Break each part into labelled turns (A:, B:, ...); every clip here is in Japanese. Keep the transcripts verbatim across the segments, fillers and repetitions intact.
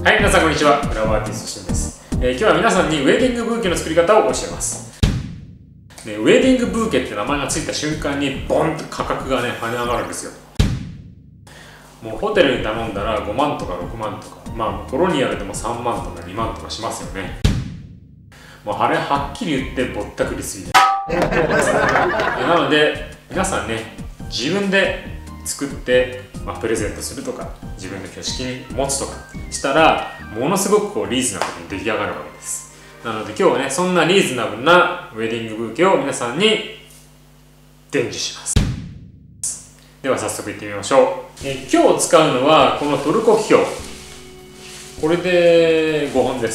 A: はい、皆さんこんにちは。フラワーアーティストシンです。えー、今日は皆さんにウェディングブーケの作り方を教えます。ね、ウェディングブーケって名前がついた瞬間にボンと価格がね跳ね上がるんですよ。もうホテルに頼んだらごまんとかろくまんとか、まあコロニアルでもさんまんとかにまんとかしますよね。もうあれはっきり言ってぼったくりすぎでなので皆さんね、自分で作って、まあ、プレゼントするとか自分の挙式に持つとかしたらものすごくこうリーズナブルに出来上がるわけです。なので今日はね、そんなリーズナブルなウェディングブーケを皆さんに伝授します。では早速いってみましょう。え今日使うのはこのトルコキキョウ、これでごほんです。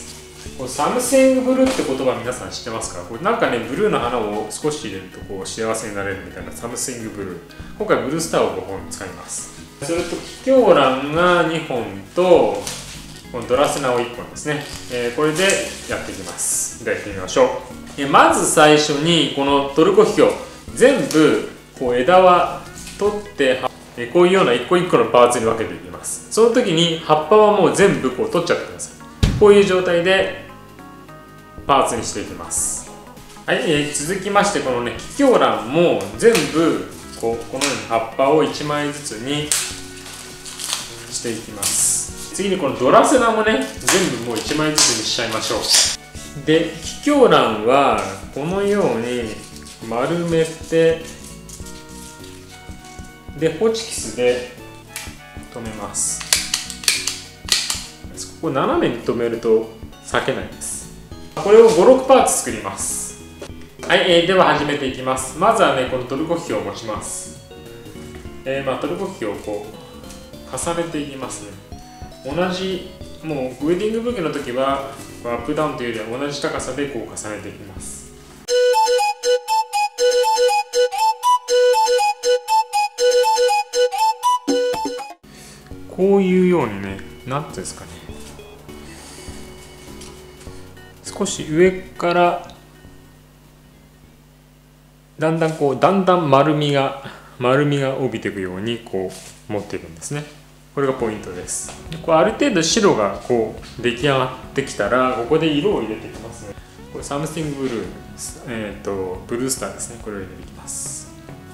A: これサムシングブルーって言葉皆さん知ってますか？これなんかね、ブルーの花を少し入れるとこう幸せになれるみたいなサムシングブルー。今回ブルースターをごほん使います。それとキキョウランがにほんとこのドラセナをいっぽんですね、えー、これでやっていきます。ではやってみましょう。えまず最初にこのトルコキキョウ全部こう枝は取ってえこういうような一個一個のパーツに分けていきます。その時に葉っぱはもう全部こう取っちゃってください。こういう状態でパーツにしていきます。はい、えー、続きましてこのねキキョウランも全部こうこのように葉っぱをいちまいずつにしていきます。次にこのドラセナもね全部もういちまいずつにしちゃいましょう。でキキョウランはこのように丸めてでホチキスで留めます。ここ斜めに留めると裂けないです。これをごろくパーツ作ります。はい、えー、では始めていきます。まずはねこのトルコキキョウを持ちます。えー、まあトルコキキョウをこう重ねていきますね。同じもうウェディングブーケの時はアップダウンというよりは同じ高さでこう重ねていきます。こういうようにね、なんていうんですかね、少し上からだんだんこうだんだん丸みが丸みが帯びていくようにこう持っていくんですね。これがポイントです。でこうある程度白がこう出来上がってきたらここで色を入れていきますね。これサムシングブルー、えー、とブルースターですね。これを入れていきます。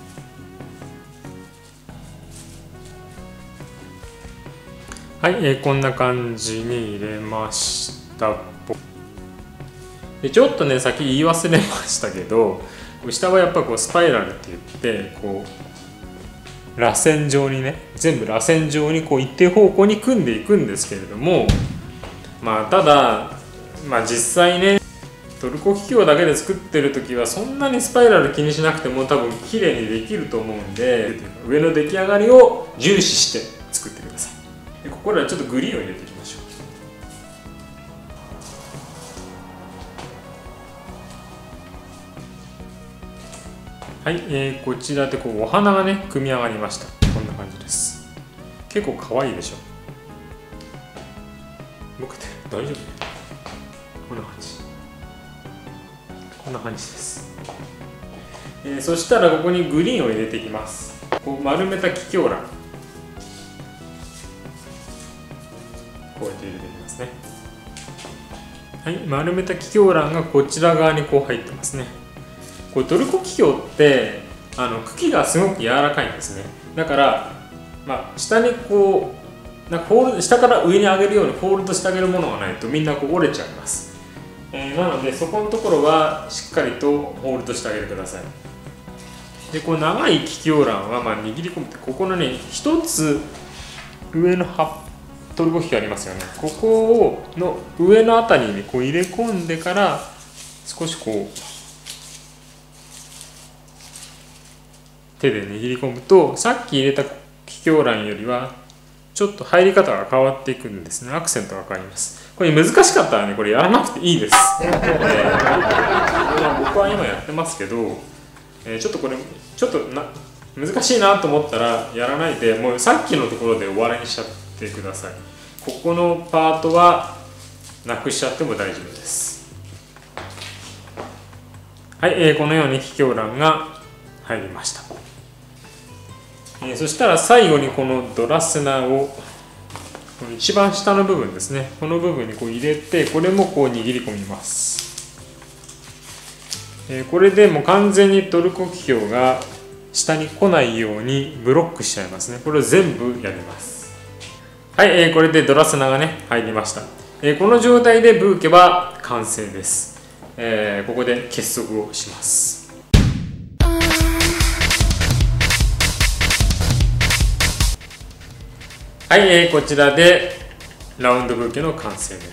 A: はい、えー、こんな感じに入れました。でちょっとね先言い忘れましたけど、下はやっぱこうスパイラルって言ってこう螺旋状にね全部螺旋状にこう一定方向に組んでいくんですけれども、まあただまあ実際ねトルコキキョウだけで作ってる時はそんなにスパイラル気にしなくても多分綺麗にできると思うんで、上の出来上がりを重視して作ってください。でここではちょっとグリーンを入れていきましょう。はい、えー、こちらでこうお花がね組み上がりました。こんな感じです。結構可愛いでしょ。僕って大丈夫？こんな感じ。こんな感じです。えー、そしたらここにグリーンを入れていきます。こう丸めたキキョウラン。こうやって入れていきますね。はい、丸めたキキョウランがこちら側にこう入ってますね。これトルコキキョウってあの茎がすごく柔らかいんですね。だから、まあ、下にこうなんかフォール下から上に上げるようにフォールドしてあげるものがないとみんなこう折れちゃいます。えー、なのでそこのところはしっかりとホールドしてあげてください。でこう長いキキョウランはまあ握り込むってここのね一つ上の葉トルコキキョウありますよね。ここをの上のあたりにこう入れ込んでから少しこう手で握り込むとさっき入れたキキョウランよりはちょっと入り方が変わっていくんですね。アクセントが変わります。これ難しかったらねこれやらなくていいです。えー、僕は今やってますけど、えー、ちょっとこれちょっとな難しいなと思ったらやらないでもうさっきのところで終わりにしちゃってください。ここのパートはなくしちゃっても大丈夫です。はい、えー、このようにキキョウランが入りました。えー、そしたら最後にこのドラセナをここの一番下の部分ですね、この部分にこう入れて、これもこう握り込みます。えー、これでもう完全にトルコキキョウが下に来ないようにブロックしちゃいますね。これを全部やります。はい、えー、これでドラスナがね入りました。えー、この状態でブーケは完成です。えー、ここで結束をします。はい、えー、こちらでラウンドブーケの完成です。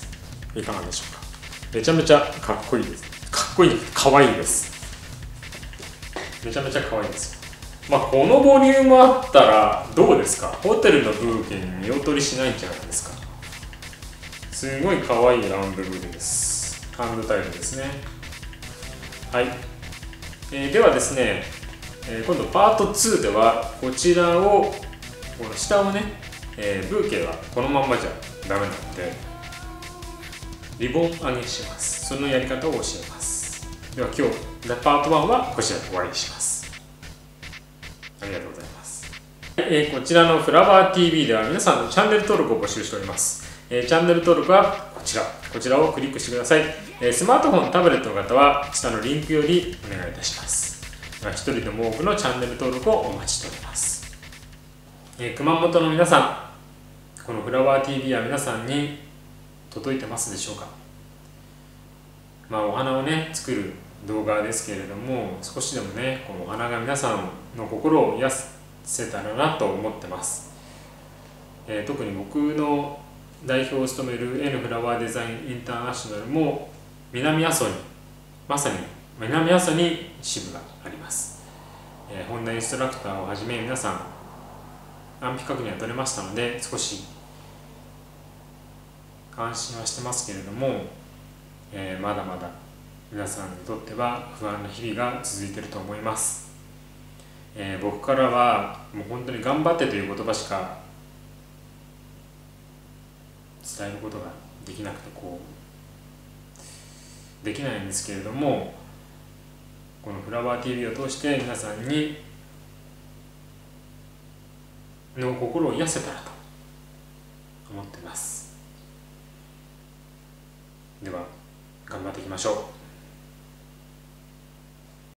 A: いかがでしょうか。めちゃめちゃかっこいいです。かっこいい、かわいいです。めちゃめちゃ可愛いですよ。まあこのボリュームあったらどうですか。ホテルのブーケに見劣りしないんじゃないですか。すごい可愛いラウンドブーケです。ハンドタイルですね。はい、えー、ではですね、えー、今度パートツーではこちらをこの下をね、えー、ブーケはこのまんまじゃダメなのでリボン上げします。そのやり方を教えます。では今日パートワンはこちらで終わりにします。ありがとうございます。えー、こちらのフラワー ティーブイ では皆さんのチャンネル登録を募集しております。えー、チャンネル登録はこちら、こちらをクリックしてください。えー、スマートフォン、タブレットの方は下のリンクよりお願いいたします。では一人でも多くのチャンネル登録をお待ちしております。えー、熊本の皆さん、このフラワー ティーブイ は皆さんに届いてますでしょうか。まあお花をね作る動画ですけれども、少しでもねこのお花が皆さんの心を癒せたらなと思ってます。えー、特に僕の代表を務める N フラワーデザインインターナショナルも南阿蘇に、まさに南阿蘇に支部があります。えー、本田インストラクターをはじめ皆さん安否確認は取れましたので少し安心はしてますけれども、えー、まだまだ皆さんにとっては不安な日々が続いていると思います。えー、僕からはもう本当に頑張ってという言葉しか伝えることができなくてこうできないんですけれども、このフラワー ティーブイ を通して皆さんにの心を癒せたらと思っています。では頑張っていきましょう。